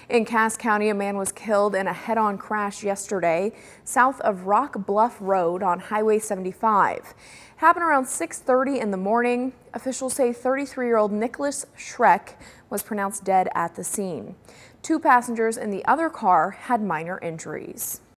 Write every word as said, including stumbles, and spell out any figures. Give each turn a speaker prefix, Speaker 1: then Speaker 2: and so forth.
Speaker 1: In Cass County, a man was killed in a head-on crash yesterday south of Rock Bluff Road on Highway seventy-five. Happened around six thirty in the morning. Officials say thirty-three-year-old Nicholas Schreck was pronounced dead at the scene. Two passengers in the other car had minor injuries.